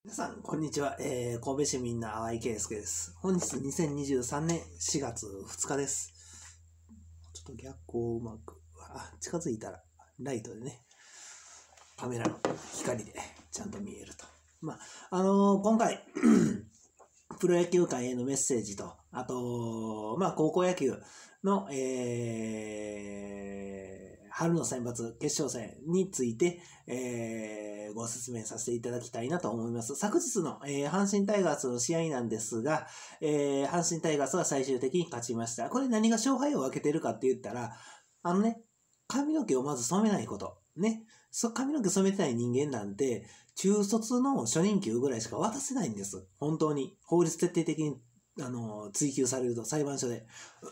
皆さん、こんにちは。神戸市民の淡井圭介です。本日2023年4月2日です。ちょっと逆光をうまく、近づいたらライトでね、カメラの光でちゃんと見えると。今回、プロ野球界へのメッセージと、あと、高校野球の、春の選抜決勝戦について、ご説明させていただきたいなと思います。昨日の、阪神タイガースの試合なんですが、阪神タイガースは最終的に勝ちました。これ何が勝敗を分けてるかって言ったら、髪の毛をまず染めないこと。ね。髪の毛染めてない人間なんて、中卒の初任給ぐらいしか渡せないんです。本当に。法律徹底的に、追及されると、裁判所で。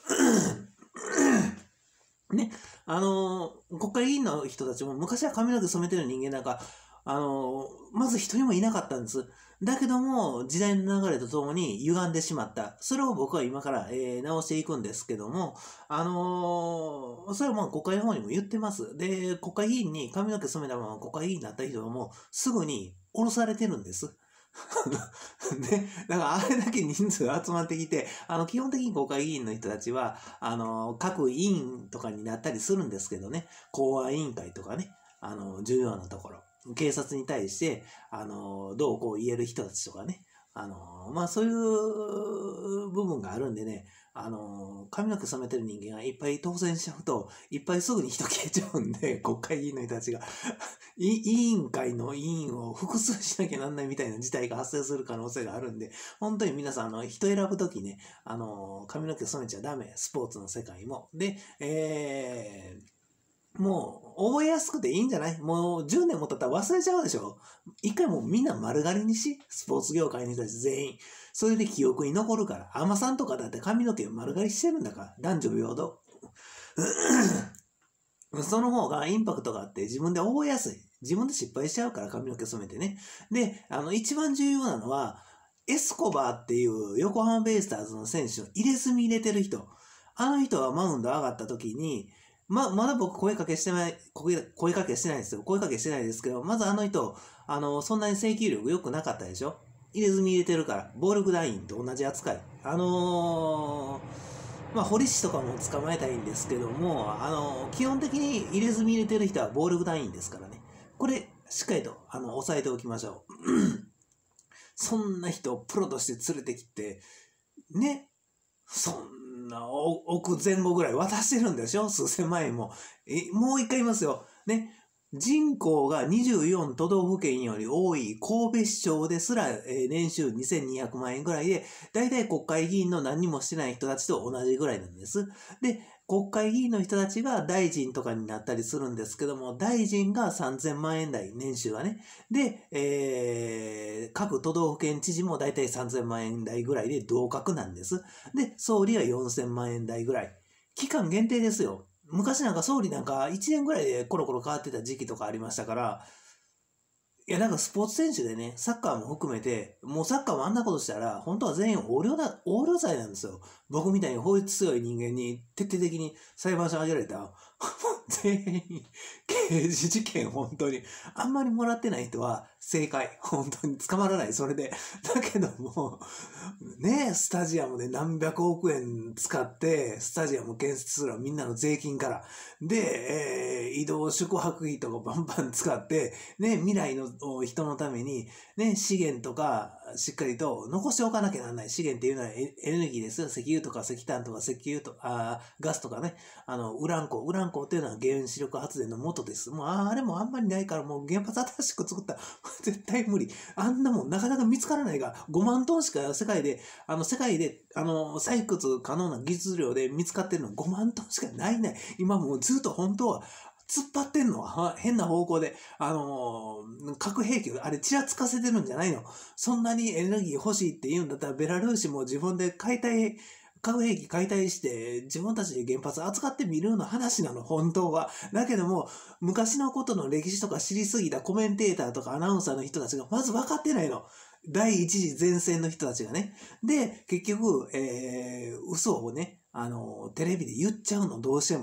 ね。国会議員の人たちも昔は髪の毛染めてる人間なんか、まず一人もいなかったんです。だけども、時代の流れとともに歪んでしまった。それを僕は今から、直していくんですけども、それは国会の方にも言ってます。で、国会議員に髪の毛染めたまま国会議員になった人はもうすぐに降ろされてるんです。ね、だからあれだけ人数が集まってきて、基本的に国会議員の人たちは、各委員とかになったりするんですけどね、公安委員会とかね、重要なところ。警察に対して、どうこう言える人たちとかね、そういう部分があるんでね、髪の毛染めてる人間がいっぱい当選しちゃうと、いっぱいすぐに人消えちゃうんで、国会議員の人たちが委員会の委員を複数しなきゃなんないみたいな事態が発生する可能性があるんで、本当に皆さん、人選ぶときね、髪の毛染めちゃダメ、スポーツの世界も。で、もう、覚えやすくていいんじゃない？もう10年も経ったら忘れちゃうでしょ？一回もうみんな丸刈りにし、スポーツ業界の人たち全員。それで記憶に残るから。海女さんとかだって髪の毛丸刈りしてるんだから。男女平等。その方がインパクトがあって自分で覚えやすい。自分で失敗しちゃうから髪の毛染めてね。で、一番重要なのは、エスコバーっていう横浜ベイスターズの選手の入れ墨入れてる人。あの人はマウンド上がった時に、まだ僕声かけしてないですよ。声かけしてないですけど、まずあの人、そんなに制球力良くなかったでしょ？入れ墨入れてるから、暴力団員と同じ扱い。堀市とかも捕まえたいんですけども、基本的に入れ墨入れてる人は暴力団員ですからね。これ、しっかりと、押さえておきましょう。そんな人をプロとして連れてきて、ね、そんな億前後ぐらい渡してるんでしょ？数千万円も。もう一回言いますよ。ね。人口が24都道府県より多い神戸市長ですら、年収2200万円ぐらいで、だいたい国会議員の何にもしてない人たちと同じぐらいなんです。で、国会議員の人たちが大臣とかになったりするんですけども、大臣が3000万円台、年収がね。で、各都道府県知事もだいたい3000万円台ぐらいで同格なんです。で、総理は4000万円台ぐらい。期間限定ですよ。昔なんか総理なんか1年ぐらいでコロコロ変わってた時期とかありましたから、いや、なんかスポーツ選手でね、サッカーも含めて、もうサッカーもあんなことしたら、本当は全員横領罪なんですよ。僕みたいに法律強い人間に徹底的に裁判所上げられた、全員、刑事事件、本当に。あんまりもらってない人は正解。本当に捕まらない、それで。だけども、ね、スタジアムで何百億円使って、スタジアム建設するのはみんなの税金から。で、移動宿泊費とかバンバン使って、ね、未来の人のために、ね、資源とかしっかりと残しておかなきゃならない。資源っていうのはエネルギーですよ。石油とか石炭とか石油とか、ガスとかね、ウラン鉱っていうのは原子力発電の元です。もうあれもあんまりないから、もう原発新しく作ったら絶対無理。あんなもんなかなか見つからないが、5万トンしか世界で採掘可能な技術量で見つかってるの5万トンしかないね。今もうずっと本当は突っ張ってんのは変な方向で、核兵器あれちらつかせてるんじゃないの？そんなにエネルギー欲しいって言うんだったら、ベラルーシも自分で核兵器解体して自分たちで原発扱ってみるの話なの、本当は。だけども、昔のことの歴史とか知りすぎたコメンテーターとかアナウンサーの人たちがまず分かってないの。第一次前線の人たちがね。で、結局、嘘をね、テレビで言っちゃうの、どうしても。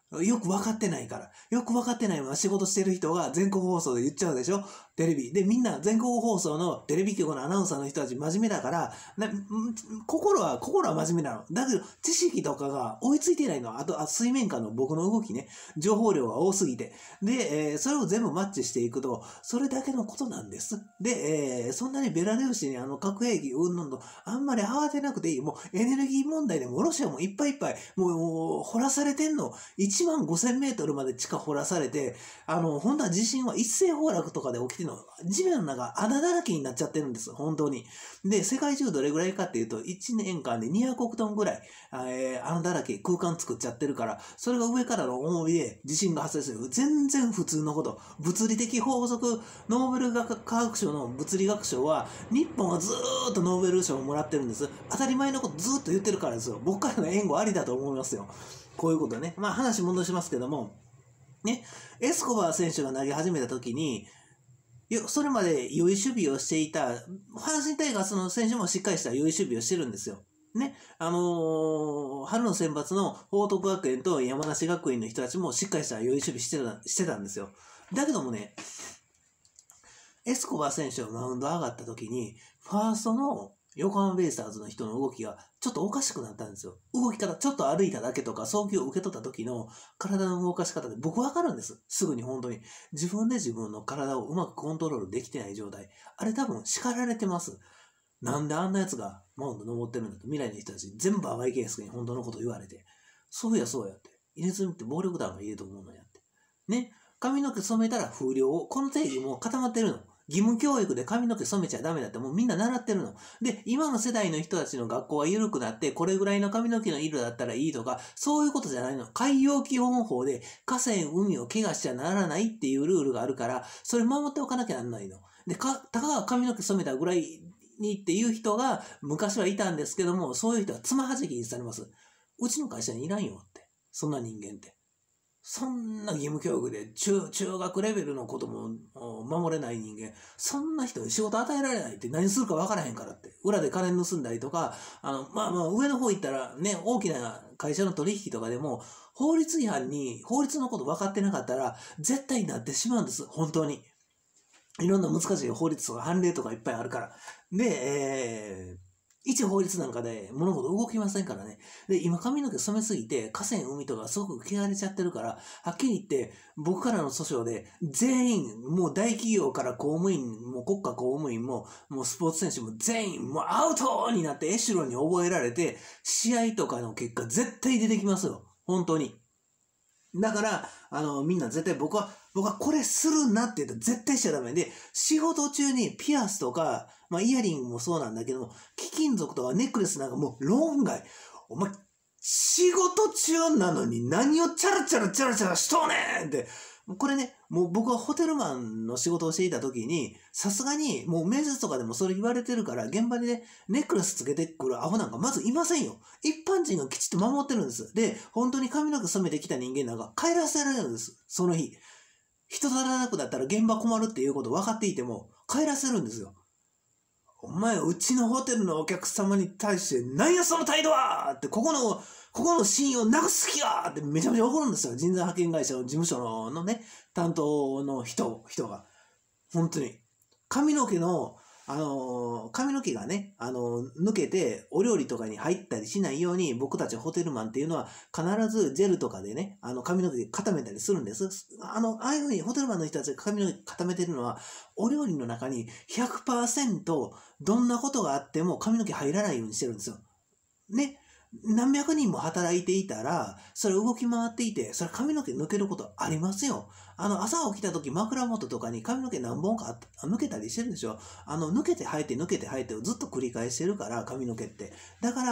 よく分かってないから。よく分かってないまま仕事してる人が全国放送で言っちゃうでしょ、テレビ。で、みんな全国放送のテレビ局のアナウンサーの人たち真面目だから、心は真面目なの。だけど、知識とかが追いついてないの。あと、水面下の僕の動きね。情報量が多すぎて。で、それを全部マッチしていくと、それだけのことなんです。で、そんなにベラルーシに核兵器うんぬんと、あんまり慌てなくていい。もうエネルギー問題でもロシアもいっぱいいっぱい、もう掘らされてんの。1万5000メートルまで地下掘らされて、本当は地震は一斉崩落とかで起きてるの。地面の中穴だらけになっちゃってるんです。本当に。で、世界中どれぐらいかっていうと、1年間で200億トンぐらい、穴だらけ、空間作っちゃってるから、それが上からの重みで地震が発生する。全然普通のこと。物理的法則、ノーベル化学賞の物理学賞は、日本はずーっとノーベル賞をもらってるんです。当たり前のことずーっと言ってるからですよ。僕からの援護ありだと思いますよ。こういうことね。まあ話戻しますけども、ね、エスコバー選手が投げ始めた時に、それまで良い守備をしていた、阪神タイガースの選手もしっかりした良い守備をしてるんですよ。ね、春の選抜の報徳学園と山梨学院の人たちもしっかりした良い守備してたんですよ。だけどもね、エスコバー選手がマウンド上がった時に、ファーストの横浜ベイスターズの人の動きがちょっとおかしくなったんですよ。動き方、ちょっと歩いただけとか、送球を受け取った時の体の動かし方で僕わかるんです。すぐに本当に。自分で自分の体をうまくコントロールできてない状態。あれ多分叱られてます。なんであんな奴がマウンド登ってるんだと、未来の人たち全部甘いケースに本当のこと言われて。そうやそうやって。入れ墨って暴力団がいると思うのやって。ね。髪の毛染めたら風量を、この定義も固まってるの。義務教育で髪の毛染めちゃダメだってもうみんな習ってるの。で、今の世代の人たちの学校は緩くなって、これぐらいの髪の毛の色だったらいいとか、そういうことじゃないの。海洋基本法で河川、海を怪我しちゃならないっていうルールがあるから、それ守っておかなきゃなんないの。で、たかが髪の毛染めたぐらいにっていう人が昔はいたんですけども、そういう人はつまはじきにされます。うちの会社にいらんよって。そんな人間って。そんな義務教育で中学レベルのことも守れない人間、そんな人に仕事与えられないって何するか分からへんからって。裏で金盗んだりとか、まあ上の方行ったらね、大きな会社の取引とかでも、法律違反に、法律のこと分かってなかったら、絶対になってしまうんです。本当に。いろんな難しい法律とか判例とかいっぱいあるから。で、一法律なんかで物事動きませんからね。で、今髪の毛染めすぎて、河川海とかすごく汚れちゃってるから、はっきり言って、僕からの訴訟で、全員、もう大企業から公務員、もう国家公務員も、もうスポーツ選手も全員、もうアウトになってエシュロンに覚えられて、試合とかの結果絶対出てきますよ。本当に。だから、みんな絶対僕はこれするなって言ったら絶対しちゃダメで、仕事中にピアスとか、まあイヤリングもそうなんだけども、貴金属とかネックレスなんかもう論外。お前、仕事中なのに何をチャラチャラしとうねんって。これね、もう僕はホテルマンの仕事をしていた時に、さすがにもう面接とかでもそれ言われてるから、現場にね、ネックレスつけてくるアホなんかまずいませんよ。一般人がきちっと守ってるんです。で、本当に髪の毛染めてきた人間なんか帰らせられるんです。その日。人足らなくなったら現場困るっていうこと分かっていても、帰らせるんですよ。お前、うちのホテルのお客様に対して、何やその態度はって、ここの信用なくす気がってめちゃめちゃ怒るんですよ。人材派遣会社の事務所のね、担当の人が。本当に。髪の毛がね、抜けてお料理とかに入ったりしないように、僕たちホテルマンっていうのは必ずジェルとかでね、髪の毛固めたりするんです。ああいうふうにホテルマンの人たちが髪の毛固めてるのは、お料理の中に 100% どんなことがあっても髪の毛入らないようにしてるんですよ。ね。何百人も働いていたら、それ動き回っていて、それ髪の毛抜けることありますよ。朝起きた時枕元とかに髪の毛何本か抜けたりしてるでしょ。抜けて生えて抜けて生えてをずっと繰り返してるから、髪の毛って。だから、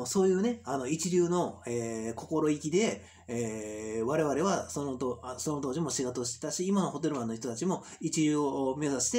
そういうね、一流の、心意気で、我々はその当時も仕事をしてたし、今のホテルマンの人たちも一流を目指して、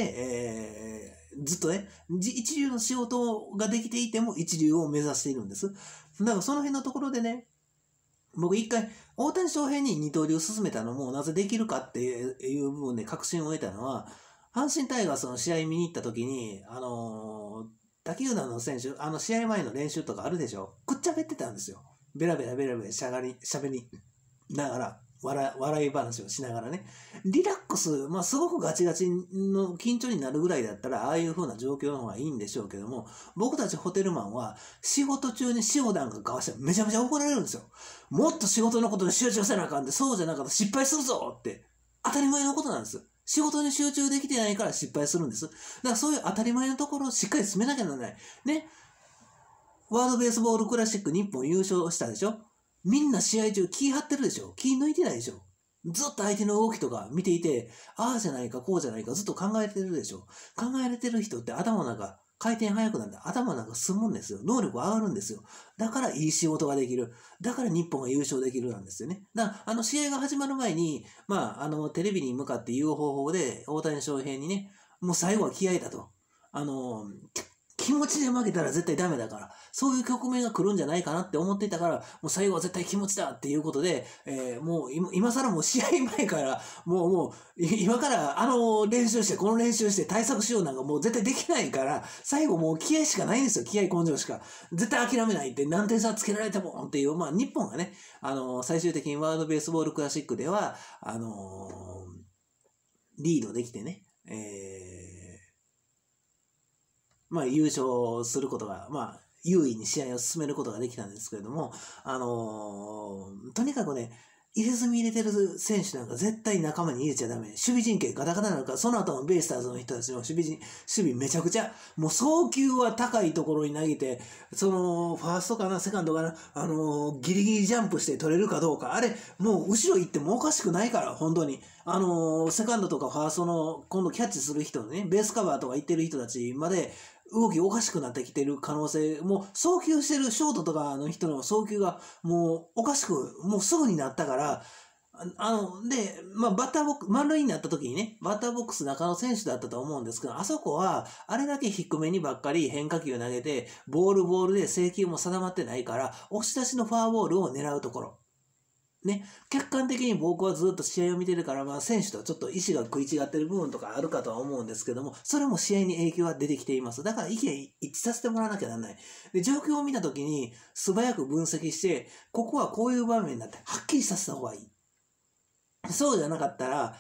ずっとね、一流の仕事ができていても一流を目指しているんです。だからその辺のところでね、僕一回、大谷翔平に二刀流を進めたのもなぜできるかっていう部分で確信を得たのは、阪神タイガースの試合見に行った時に、他球団の選手、試合前の練習とかあるでしょ、くっちゃべってたんですよ。ベラベラしゃべり。 だから、笑い話をしながらね。リラックス、すごくガチガチの緊張になるぐらいだったら、ああいう風な状況の方がいいんでしょうけども、僕たちホテルマンは、仕事中に塩なんか交わしてめちゃめちゃ怒られるんですよ。もっと仕事のことに集中せなあかんで、そうじゃなかったら失敗するぞって。当たり前のことなんです。仕事に集中できてないから失敗するんです。だからそういう当たり前のところをしっかり進めなきゃならない。ね。ワールドベースボールクラシック日本優勝したでしょ。みんな試合中気張ってるでしょ。気抜いてないでしょ。ずっと相手の動きとか見ていて、ああじゃないかこうじゃないかずっと考えてるでしょ。考えてる人って頭の中回転速くなって頭の中進むんですよ。能力上がるんですよ。だからいい仕事ができる。だから日本が優勝できるなんですよね。だから試合が始まる前に、テレビに向かって言う方法で大谷翔平にね、もう最後は気合だと。気持ちで負けたら絶対ダメだから、そういう局面が来るんじゃないかなって思っていたから、もう最後は絶対気持ちだっていうことで、もう今更もう試合前から、もう今から練習して、この練習して対策しようなんかもう絶対できないから、最後もう気合しかないんですよ。気合根性しか。絶対諦めないって何点差つけられてもっていう、日本がね、最終的にワールドベースボールクラシックでは、リードできてね、優勝することが、優位に試合を進めることができたんですけれども、とにかくね、入れ墨入れてる選手なんか絶対仲間に入れちゃダメ。守備陣形ガタガタなのか、その後のベイスターズの人たちの守備めちゃくちゃ、もう送球は高いところに投げて、ファーストかな、セカンドかな、ギリギリジャンプして取れるかどうか、あれ、もう後ろ行ってもおかしくないから、本当に。セカンドとかファーストの今度キャッチする人ね、ベースカバーとか行ってる人たちまで、動きおかしくなってきてる可能性、もう送球してるショートとかの人の送球がもうおかしく、もうすぐになったから、バッターボックス、満塁になった時にね、バッターボックス中野選手だったと思うんですけど、あそこは、あれだけ低めにばっかり変化球を投げて、ボールで制球も定まってないから、押し出しのフォアボールを狙うところ。ね、客観的に僕はずっと試合を見てるから、選手とはちょっと意思が食い違ってる部分とかあるかとは思うんですけども、それも試合に影響が出てきています。だから意見一致させてもらわなきゃならない。で、状況を見たときに素早く分析して、ここはこういう場面になってはっきりさせた方がいい。そうじゃなかったら、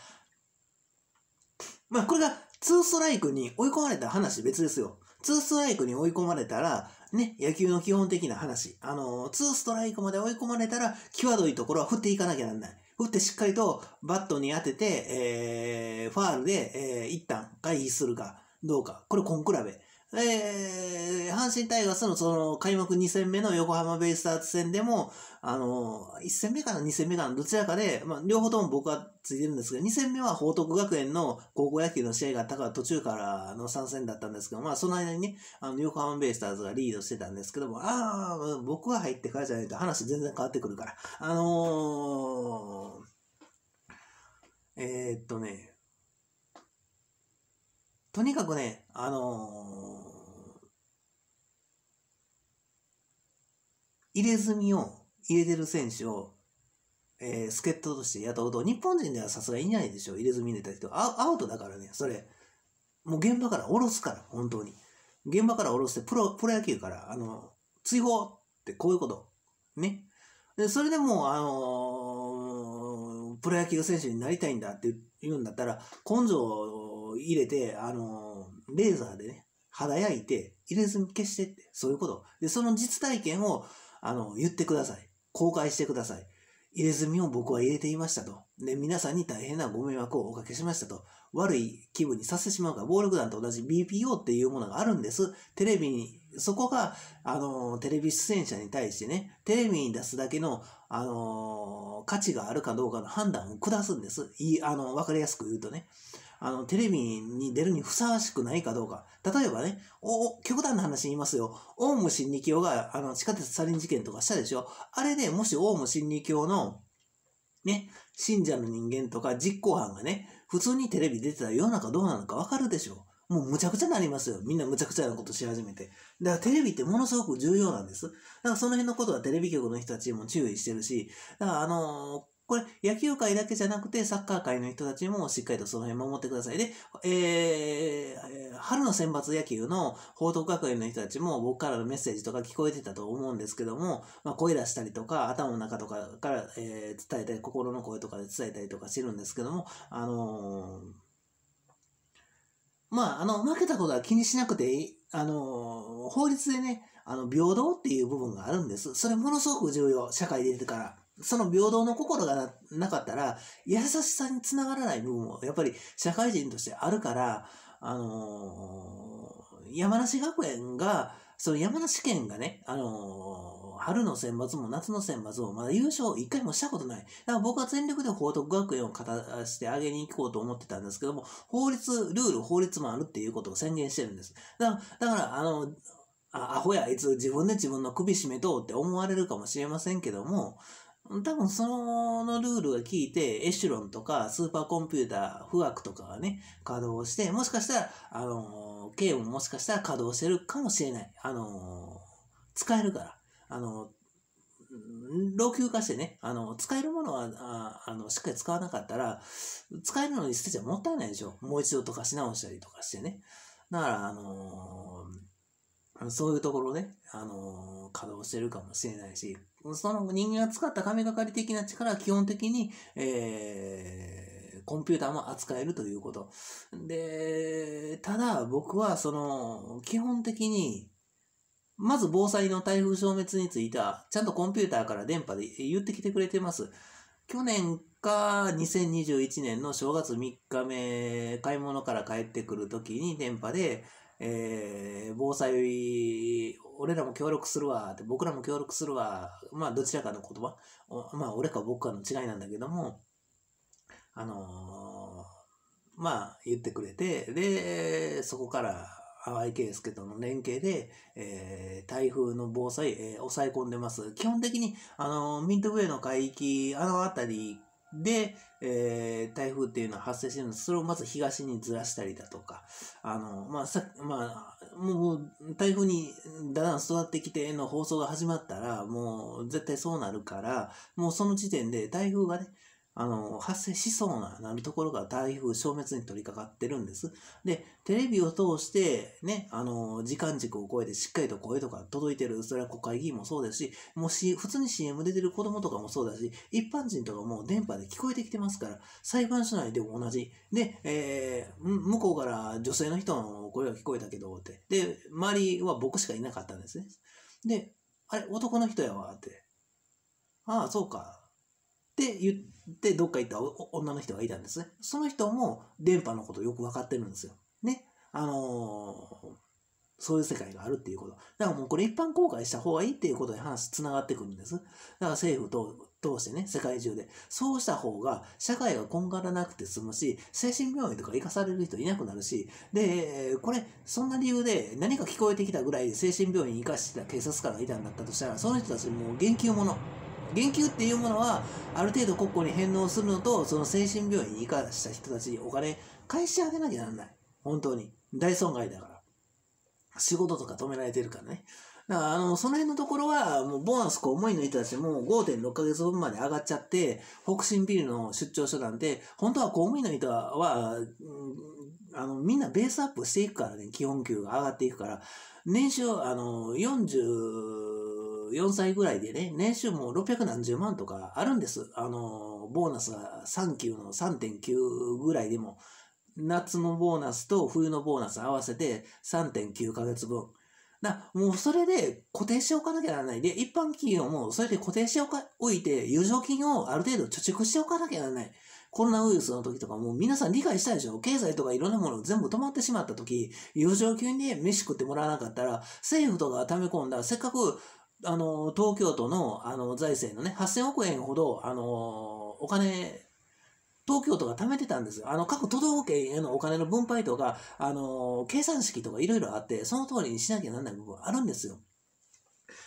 これが2ストライクに追い込まれた話別ですよ。2ストライクに追い込まれたら、ね、野球の基本的な話。2ストライクまで追い込まれたら、際どいところは振っていかなきゃならない。振ってしっかりとバットに当てて、ファールで、一旦回避するかどうか。これ根比べ。阪神タイガースのその開幕2戦目の横浜ベイスターズ戦でも、1戦目かな2戦目かなどちらかで、両方とも僕はついてるんですけど、2戦目は報徳学園の高校野球の試合があったから途中からの参戦だったんですけど、その間にね、横浜ベイスターズがリードしてたんですけども、僕が入ってからじゃないと話全然変わってくるから、とにかくね、入れ墨を入れてる選手を、助っ人として雇うと、日本人ではさすがにいないでしょ、入れ墨入れた人。アウトだからね、それ。もう現場から下ろすから、本当に。現場から下ろして、プロ野球から、追放ってこういうこと。ね。で、それでもプロ野球選手になりたいんだって言うんだったら、根性を入れて、レーザーでね、肌焼いて、入れ墨消してって、そういうこと。で、その実体験を、言ってください。公開してください。入れ墨を僕は入れていましたと。で、皆さんに大変なご迷惑をおかけしましたと。悪い気分にさせてしまうから、暴力団と同じ BPO っていうものがあるんです。テレビに、そこが、テレビ出演者に対してね、テレビに出すだけの、価値があるかどうかの判断を下すんです。わかりやすく言うとね。テレビに出るにふさわしくないかどうか。例えばね、極端な話言いますよ。オウム真理教が、地下鉄サリン事件とかしたでしょ。あれでもしオウム真理教の、ね、信者の人間とか実行犯がね、普通にテレビ出てたら世の中どうなのかわかるでしょ。もうむちゃくちゃになりますよ。みんなむちゃくちゃなことし始めて。だからテレビってものすごく重要なんです。だからその辺のことはテレビ局の人たちも注意してるし、だからこれ、野球界だけじゃなくて、サッカー界の人たちもしっかりとその辺守ってください。で、春の選抜野球の報徳学園の人たちも僕からのメッセージとか聞こえてたと思うんですけども、声出したりとか、頭の中とかから、伝えたり、心の声とかで伝えたりとかしてるんですけども、負けたことは気にしなくていい。法律でね、平等っていう部分があるんです。それものすごく重要。社会で出てから。その平等の心が なかったら、優しさにつながらない部分も、やっぱり社会人としてあるから、山梨学園が、その山梨県がね、春の選抜も夏の選抜もまだ優勝一回もしたことない。だから僕は全力で報徳学園を勝たしてあげに行こうと思ってたんですけども、法律もあるっていうことを宣言してるんです。だからアホや、あいつ自分で自分の首絞めとうって思われるかもしれませんけども、多分そのルールが効いて、エシュロンとかスーパーコンピューター、富岳とかがね、稼働して、もしかしたら、K ももしかしたら稼働してるかもしれない。使えるから。老朽化してね、使えるものは、しっかり使わなかったら、使えるのに捨てちゃもったいないでしょ。もう一度とかし直したりとかしてね。だから、そういうところね、稼働してるかもしれないし、その人間が使った神がかり的な力は基本的に、コンピューターも扱えるということ。で、ただ僕は基本的に、まず防災の台風消滅については、ちゃんとコンピューターから電波で言ってきてくれてます。去年か2021年の正月3日目、買い物から帰ってくるときに電波で、防災、俺らも協力するわって、僕らも協力するわ。どちらかの言葉。俺か僕かの違いなんだけども、言ってくれて、で、そこから、淡井圭介との連携で、台風の防災、抑え込んでます。基本的に、ミッドウェーの海域、あたりで、台風っていうのは発生してるんです。それをまず東にずらしたりだとか、もう台風にだんだん育ってきての放送が始まったら、もう絶対そうなるから、もうその時点で台風がね、発生しそうなるところが台風消滅に取り掛かってるんです。で、テレビを通してね、時間軸を超えてしっかりと声とか届いてる、それは国会議員もそうですし、普通に CM 出てる子供とかもそうだし、一般人とかも電波で聞こえてきてますから、裁判所内でも同じ。で、向こうから女性の人の声が聞こえたけど、って。で、周りは僕しかいなかったんですね。で、あれ、男の人やわ、って。ああ、そうか。って言ってどっか行った女の人がいたんですね。その人も電波のことよく分かってるんですよ。ね。そういう世界があるっていうこと。だからもうこれ一般公開した方がいいっていうことで話つながってくるんです。だから政府と通してね、世界中で。そうした方が社会がこんがらなくて済むし、精神病院とか行かされる人いなくなるし、で、これ、そんな理由で何か聞こえてきたぐらいで精神病院に行かしてた警察官がいたんだったとしたら、その人たちもう言及もの。言及っていうものは、ある程度国庫に返納するのと、その精神病院に生かした人たちにお金返してあげなきゃならない。本当に。大損害だから。仕事とか止められてるからね。だからその辺のところは、もうボーナス公務員の人たちも 5.6 ヶ月分まで上がっちゃって、北進ビルの出張所なんて、本当は公務員の人は、みんなベースアップしていくからね、基本給が上がっていくから、年収、44歳ぐらいでね、年収も600何十万とかあるんです。ボーナスが3級の 3.9 ぐらいでも、夏のボーナスと冬のボーナス合わせて 3.9 ヶ月分。もうそれで固定しておかなきゃならない。で、一般企業もそれで固定しておいて、余剰金をある程度貯蓄しておかなきゃならない。コロナウイルスの時とかも皆さん理解したでしょ。経済とかいろんなもの全部止まってしまった時、余剰金で飯食ってもらわなかったら、政府とかが溜め込んだ、せっかく東京都の財政のね、8000億円ほど、お金、東京都が貯めてたんですよ。各都道府県へのお金の分配とか、計算式とかいろいろあって、その通りにしなきゃならない部分あるんですよ。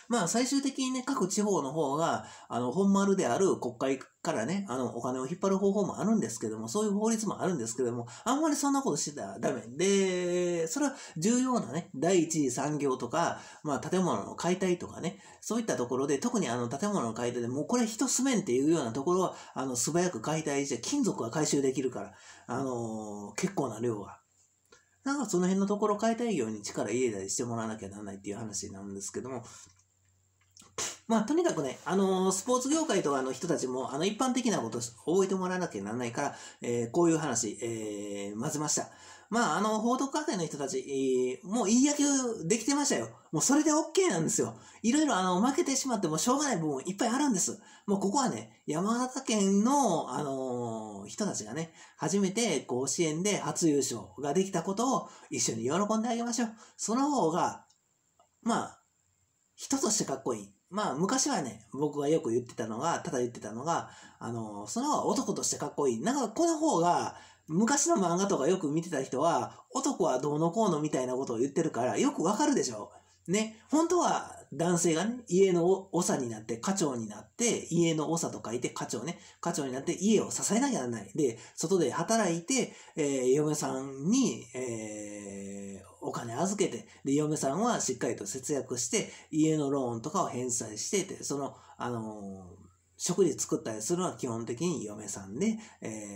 まあ最終的にね、各地方の方が、本丸である国会からね、お金を引っ張る方法もあるんですけども、そういう法律もあるんですけども、あんまりそんなことしてたらダメ。で、それは重要なね、第一次産業とか、まあ建物の解体とかね、そういったところで、特に建物の解体でもうこれ人住めんっていうようなところは、素早く解体して金属が回収できるから、結構な量が。なんかその辺のところ解体業に力入れたりしてもらわなきゃならないっていう話なんですけども、まあとにかくね、スポーツ業界とかの人たちも、一般的なことを覚えてもらわなきゃならないから、こういう話、混ぜました。まあ、報徳学園の人たち、もういい野球できてましたよ。もうそれで OK なんですよ。いろいろ負けてしまってもしょうがない部分いっぱいあるんです。もうここはね、山形県の、人たちがね、初めて甲子園で初優勝ができたことを一緒に喜んであげましょう。その方が、まあ、人としてかっこいい。まあ、昔はね、僕がよく言ってたのが、ただ言ってたのが、その方が男としてかっこいい。なんか、この方が、昔の漫画とかよく見てた人は、男はどうのこうのみたいなことを言ってるから、よくわかるでしょ。ね、本当は男性がね、家の長になって家長になって、家の長と書いて家長ね、家長になって家を支えなきゃならない。で、外で働いて、嫁さんに、お金預けて、で、嫁さんはしっかりと節約して、家のローンとかを返済してて、食事作ったりするのは基本的に嫁さんで、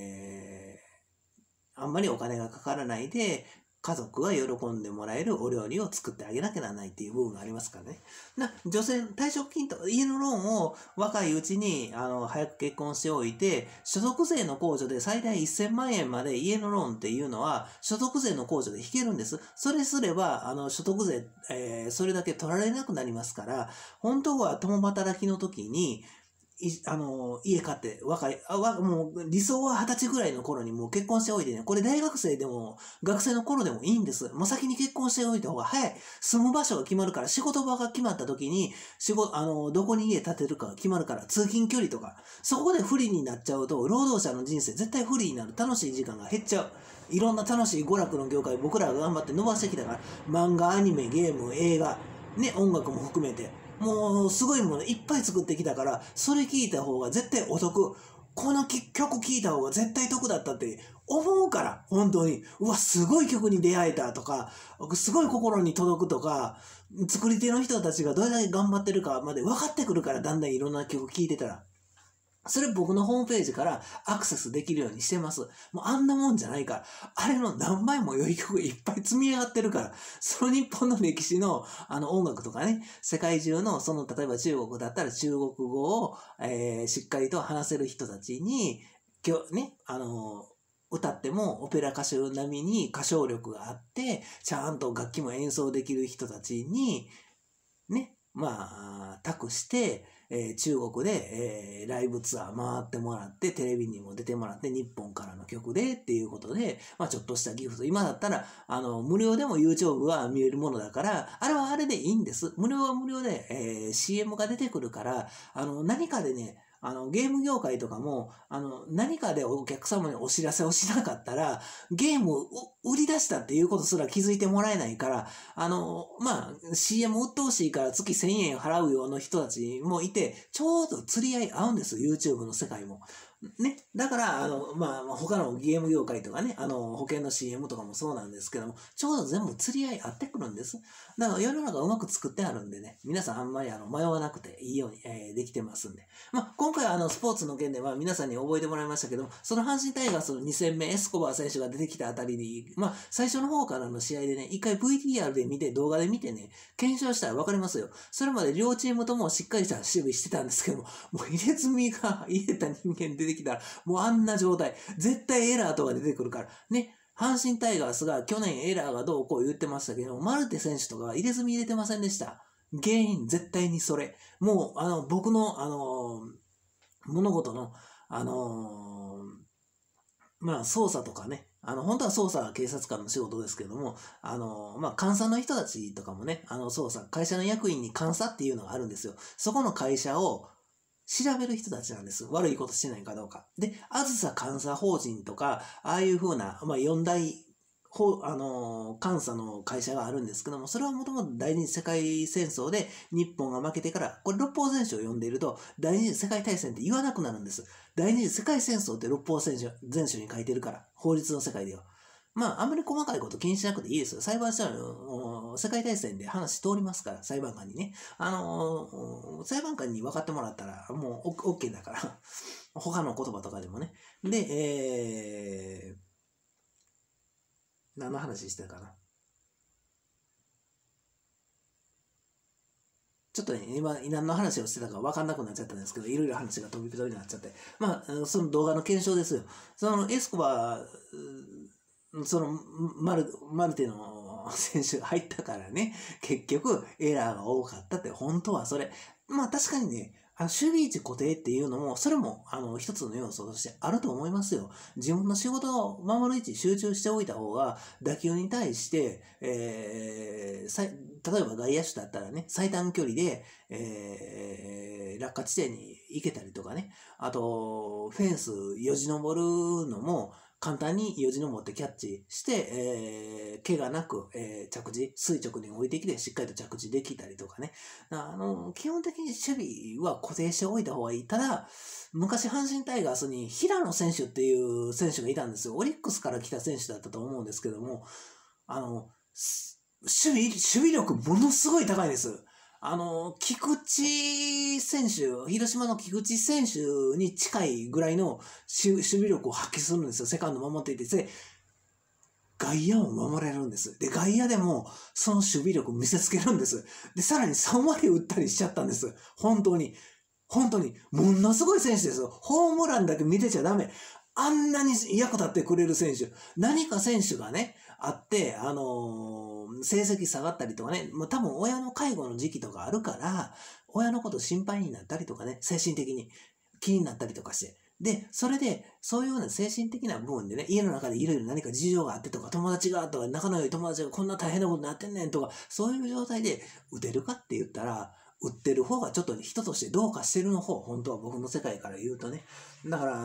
あんまりお金がかからないで、家族が喜んでもらえるお料理を作ってあげなきゃならないっていう部分がありますからね。女性、退職金と家のローンを若いうちに、早く結婚しておいて、所得税の控除で最大1000万円まで家のローンっていうのは、所得税の控除で引けるんです。それすれば、所得税、それだけ取られなくなりますから、本当は共働きの時に、家買って、もう理想は20歳ぐらいの頃にもう結婚しておいてね、これ大学生でも学生の頃でもいいんです。もう先に結婚しておいた方が早い。住む場所が決まるから、仕事場が決まった時に、どこに家建てるかが決まるから、通勤距離とか、そこで不利になっちゃうと、労働者の人生絶対不利になる。楽しい時間が減っちゃう。いろんな楽しい娯楽の業界、僕らが頑張って伸ばしてきたから、漫画、アニメ、ゲーム、映画、ね、音楽も含めて、もうすごいものいっぱい作ってきたから、それ聞いた方が絶対お得。この曲聴いた方が絶対得だったって思うから、本当に。うわ、すごい曲に出会えたとか、すごい心に届くとか、作り手の人たちがどれだけ頑張ってるかまで分かってくるから、だんだんいろんな曲聴いてたら。それ僕のホームページからアクセスできるようにしてます。もうあんなもんじゃないから。あれの何倍も良い曲いっぱい積み上がってるから。その日本の歴史の音楽とかね、世界中の例えば中国だったら中国語を、しっかりと話せる人たちに、今日ね、歌ってもオペラ歌手並みに歌唱力があって、ちゃんと楽器も演奏できる人たちに、ね、託して、中国で、ライブツアー回ってもらって、テレビにも出てもらって、日本からの曲でっていうことで、ちょっとしたギフト。今だったら、無料でも YouTube は見れるものだから、あれはあれでいいんです。無料は無料で、CM が出てくるから、何かでね、ゲーム業界とかも、何かでお客様にお知らせをしなかったら、ゲームを売り出したっていうことすら気づいてもらえないから、CM 売ってほしいから月1000円払うような人たちもいて、ちょうど釣り合い合うんです、YouTube の世界も。ね。だから、他のゲーム業界とかね、保険の CM とかもそうなんですけども、ちょうど全部釣り合い合ってくるんです。だから世の中うまく作ってあるんでね、皆さんあんまり迷わなくていいように、できてますんで。今回スポーツの件では皆さんに覚えてもらいましたけども、その阪神タイガースの2戦目、エスコバー選手が出てきたあたりに、最初の方からの試合でね、一回 VTR で見て、動画で見てね、検証したらわかりますよ。それまで両チームともしっかりした守備してたんですけども、もう入れ墨が入れた人間出てきたら、もうあんな状態、絶対エラーとか出てくるから、ね、阪神タイガースが去年エラーがどうこう言ってましたけど、マルテ選手とか入れ墨入れてませんでした。原因絶対にそれ。もう、僕の、物事の、捜査とかね、本当は捜査は警察官の仕事ですけども、監査の人たちとかもね、捜査、会社の役員に監査っていうのがあるんですよ。そこの会社を調べる人たちなんです。悪いことしてないかどうか。で、あずさ監査法人とか、ああいう風な、4大監査の会社があるんですけども、それはもともと第二次世界戦争で日本が負けてから、これ六法全書を読んでいると、第二次世界大戦って言わなくなるんです。第二次世界戦争って六法全書に書いてるから、法律の世界では。まあ、あんまり細かいこと気にしなくていいですよ。裁判所の世界大戦で話通りますから、裁判官にね。裁判官に分かってもらったら、もう OK だから。他の言葉とかでもね。で、何の話してたかな。ちょっとね、今、何の話をしてたか分かんなくなっちゃったんですけど、いろいろ話が飛び飛びになっちゃって。まあ、その動画の検証ですよ。そのエスコバそのマルテの選手が入ったからね、結局エラーが多かったって、本当はそれ。まあ確かにね、守備位置固定っていうのも、それも一つの要素としてあると思いますよ。自分の仕事を守る位置集中しておいた方が、打球に対して、例えば外野手だったらね、最短距離で、落下地点に行けたりとかね、あと、フェンスよじ登るのも、簡単によじ登ってキャッチして、怪我なく、垂直に置いてきてしっかりと着地できたりとかね。基本的に守備は固定しておいた方がいい。ただ、昔阪神タイガースに平野選手っていう選手がいたんですよ。オリックスから来た選手だったと思うんですけども、守備力ものすごい高いです。菊池選手、広島の菊池選手に近いぐらいの守備力を発揮するんですよ。セカンド守っていて、外野も守れるんです。で、外野でもその守備力を見せつけるんです。で、さらに3割打ったりしちゃったんです。本当に、ものすごい選手ですよ。ホームランだけ見てちゃダメ。あんなに役立ってくれる選手。何か選手がね、あって、成績下がったりとかね、もう多分親の介護の時期とかあるから、親のこと心配になったりとかね、精神的に気になったりとかして。で、それで、そういうような精神的な部分でね、家の中でいろいろ何か事情があってとか、友達がとか、仲の良い友達がこんな大変なことになってんねんとか、そういう状態で打てるかって言ったら、打ってる方がちょっと人としてどうかしてるの方、本当は僕の世界から言うとね。だから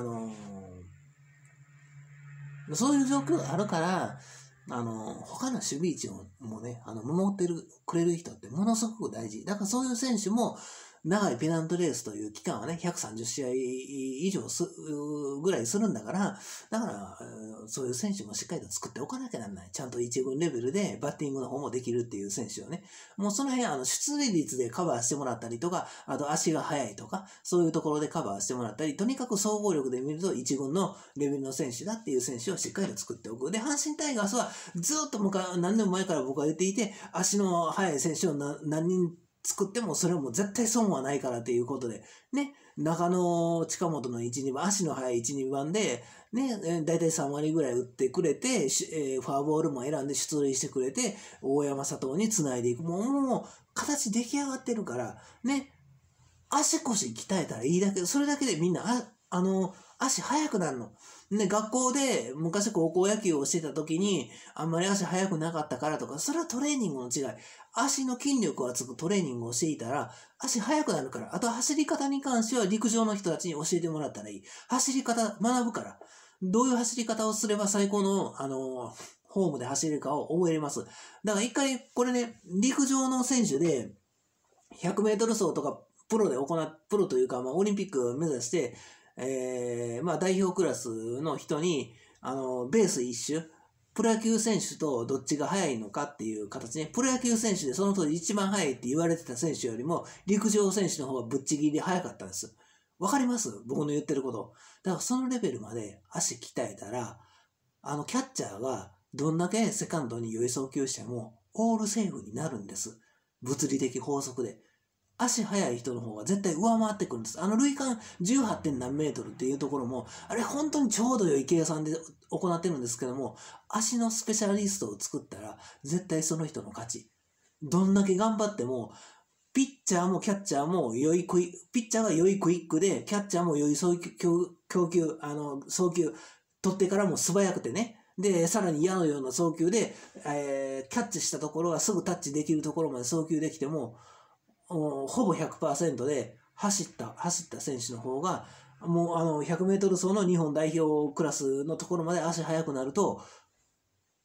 そういう状況があるから、他の守備位置もね、守ってくれる人ってものすごく大事。だからそういう選手も、長いペナントレースという期間はね、130試合以上ぐらいするんだから、そういう選手もしっかりと作っておかなきゃならない。ちゃんと一軍レベルでバッティングの方もできるっていう選手をね、もうその辺、出塁率でカバーしてもらったりとか、あと足が速いとか、そういうところでカバーしてもらったり、とにかく総合力で見ると一軍のレベルの選手だっていう選手をしっかりと作っておく。で、阪神タイガースはずっと何年も前から僕は言っていて、足の速い選手を何人作ってもそれも絶対損はないからということで、ね、中野近本の1、2番、足の速い1、2番で、ね、だいたい3割ぐらい打ってくれて、フォアボールも選んで出塁してくれて、大山佐藤に繋いでいく。もう、形出来上がってるから、ね、足腰鍛えたらいいだけで、それだけでみんな、足速くなるの。で、学校で昔高校野球をしてた時に、あんまり足速くなかったからとか、それはトレーニングの違い。足の筋力がつくトレーニングをしていたら、足速くなるから。あと走り方に関しては陸上の人たちに教えてもらったらいい。走り方学ぶから。どういう走り方をすれば最高の、ホームで走れるかを覚えれます。だから一回、これね、陸上の選手で、100メートル走とか、プロというか、オリンピックを目指して、代表クラスの人に、ベース一周、プロ野球選手とどっちが速いのかっていう形ね、プロ野球選手でその当時一番速いって言われてた選手よりも、陸上選手の方がぶっちぎりで速かったんです。わかります？僕の言ってること。だからそのレベルまで足鍛えたら、キャッチャーがどんだけセカンドに良い送球しても、オールセーフになるんです。物理的法則で。足速い人の方が絶対上回ってくるんです。塁間 18. 点何メートルっていうところも、あれ本当にちょうど良い計算で行ってるんですけども、足のスペシャリストを作ったら、絶対その人の勝ち。どんだけ頑張っても、ピッチャーもキャッチャーもピッチャーが良いクイックで、キャッチャーも良い送球取ってからも素早くてね。で、さらに矢のような送球で、キャッチしたところがすぐタッチできるところまで送球できても、ほぼ 100% で走った選手の方が、もう100メートル走の日本代表クラスのところまで足速くなると、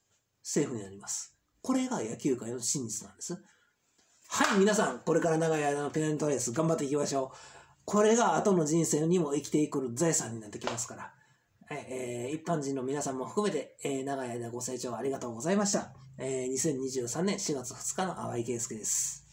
セーフになります。これが野球界の真実なんです。はい、皆さん、これから長い間のペナントレース頑張っていきましょう。これが後の人生にも生きていく財産になってきますから。一般人の皆さんも含めて、長い間ご清聴ありがとうございました。2023年4月2日の淡井圭介です。